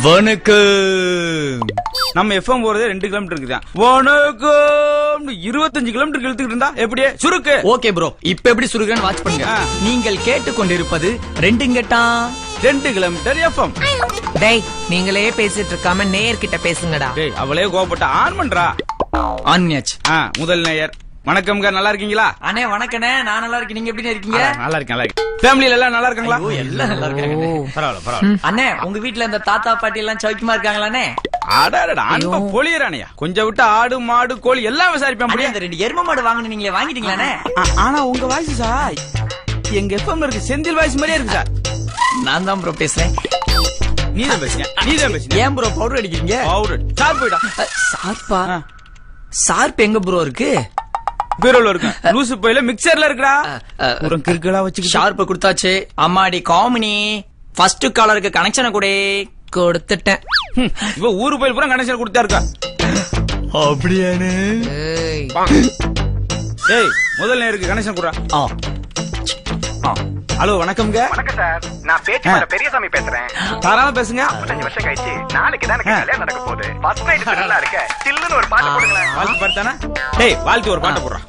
வணக்கம். நம்ம எஃப்எம் போறதே 2 கிலோமீட்டர் இருக்குதான். வணக்கம் 25 கிலோமீட்டர் இழுத்துக்கிட்டு இருந்தா எப்படியே சுருக்கு. ஓகே ப்ரோ, இப்ப எப்படி சுருக்குன்னு வாட்ச் பண்ணுங்க. நீங்கள் கேட்டுக்கொண்டிருப்பது 2 கிலோமீட்டர் எஃப்எம். டேய், நீங்களே பேசிட்டு இருக்காம நேயர் கிட்ட பேசுங்கடா. டேய், அவளே கோபப்பட்ட ஆன் பண்றா. ஆன்யாச்சு. முதல் நேயர் வணக்கம்ங்க, நல்லா இருக்கீங்களா? அண்ணே வணக்கண்ணே, நான் நல்லா இருக்கேன். நீங்க எப்படி இருக்கீங்க? நல்லா இருக்கேன். ஃபேமிலில எல்லாம் நல்லா இருக்காங்களா? எல்லாம் நல்லா இருக்காங்க. பரவாயில்ல. அண்ணே, உங்க வீட்ல இந்த தாத்தா பாட்டி எல்லாம் சௌக்கியமா இருக்காங்களாண்ணே? அடடா, அன்பா பொழியறானயா. கொஞ்சம் விட்டு ஆடு மாடு கோழி எல்லாம் விசாரிப்பேன். அந்த 2 எரும மாடு வாங்கணும், நீங்களே வாங்கிட்டீங்களாண்ணே? ஆனா உங்க வாய்ஸ் சார் எங்க எஃப்எம்ல இருக்கு செந்தில் வாய்ஸ் மாதிரியே இருக்கு சார். நான் தான் ப்ரோ பேசுறேன். நீதான் பேசுங்க. ஏன் ப்ரோ பவுடர் அடிக்கிறீங்க? பவுடர் சார் போயிடா. சார்பா? சார்ப் எங்க ப்ரோ இருக்கு? பீரோல இருக்கு. லூசு போயில மிக்சர்ல இருக்குடா. ஒரு கிறுக்கலா வச்சு ஷார்ப் கொடுத்தாச்சு. அம்மாடி காமினி, ஃபர்ஸ்ட் காலருக்கு கனெக்ஷனை கூட கொடுத்துட்டேன். இவ ஊரு போயில் பூரா கனெக்ஷன் கொடுத்தா இருக்கா. அப்படியானே? ஏய், முதல் நேருக்கு கனெக்ஷன் கொடுறா. ஹலோ, வணக்கம்ங்க. வணக்கம் சார், நான் பேச்சு பெரியசாமி பேசுறேன். தாராளமா பேசுங்க. 5 வருஷம் கழிச்சு நாளைக்கு தான் எனக்கு கல்யாணம் நடக்க போகுது. ஃபர்ஸ்ட் நைட் நல்லா இருக்க. சில்லுன்னு ஒரு பாட்டு போடுங்களேன். வாழ்த்து பாடுதானே? டேய், வாழ்த்து ஒரு பாட்டு போடுறா.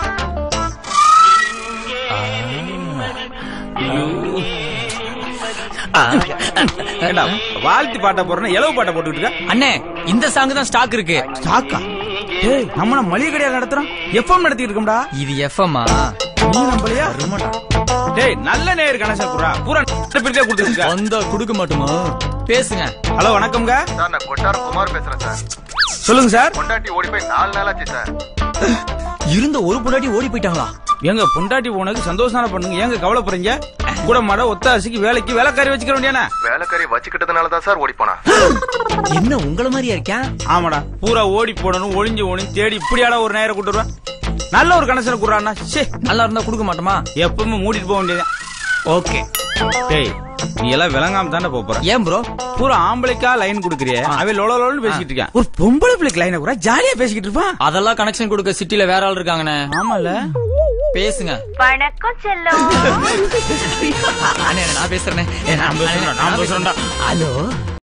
வாழ்த்து பாட்ட போறேன்னா எலவு பாட்ட போட்டுக்கிட்டு இருக்க. அண்ணே, இந்த சாங் தான் ஸ்டாக் இருக்கு. ஸ்டாக்கா? டேய், நம்ம மளிகை கடையா நடத்துறோம். எஃப்எம் நடத்திட்டு இருக்கோம்டா. இது எஃப்எம்மா? நீ நம்பலையா? டேய், நல்ல நேர் கனெக்ஷன் குறா. பூரா பிரிட்டே கொடுத்துருக்க. வந்தா கொடுக்க மாட்டோமா? பேசுங்க. ஹலோ, வணக்கம்ங்க. சார், நான் கொட்டாரம் குமார் பேசுறேன் சார். சொல்லுங்க சார். பொண்டாட்டி ஓடி போய் 4 நாள் ஆச்சு சார். இருந்த ஒரு பொண்டாட்டி ஓடி போயிட்டாங்களா? எங்க பொண்டாட்டி போனதுக்கு சந்தோஷமான பண்ணுங்க. ஏங்க கவலைப்படுறீங்க? கூட மாட ஒத்தாசிக்கு வேலைக்கு வேலைக்காரி வச்சுக்க வேண்டியானே. வேலைக்காரி வச்சுக்கிட்டதுனால தான் சார் ஓடி போனா. என்ன உங்கள மாதிரியா இருக்கேன்? ஆமாடா, பூரா ஓடி போடணும், ஒளிஞ்சு ஒளிஞ்சு தேடி இப்படியாடா ஒரு நேரம் கூட்டு வருவேன். நல்ல ஒரு கனெக்ஷன் குடுறான்னா நல்லா இருந்தா கொடுக்க மாட்டோமா? எப்பவுமே மூடிட்டு போக வேண்டியது. ஓகே. டேய், நீ எல்லாம் விளங்காம தானே போற. ஏன் ப்ரோ? பூரா ஆம்பளைக்கா லைன் குடுக்கறிய, அவ லோலோன்னு பேசிட்டு இருக்கான். ஒரு பொம்பளை பிள்ளைக்கு லைனை கூட ஜாலியா பேசிக்கிட்டு இருப்பான். அதெல்லாம் கனெக்ஷன் கொடுக்க சிட்டில வேற ஆள் இருக்காங்கண்ணே. ஆமால, பேசுங்க. வணக்கம் செல்லம். நான் பேசுறேன். நான் பேசுறேன்டா. ஹலோ,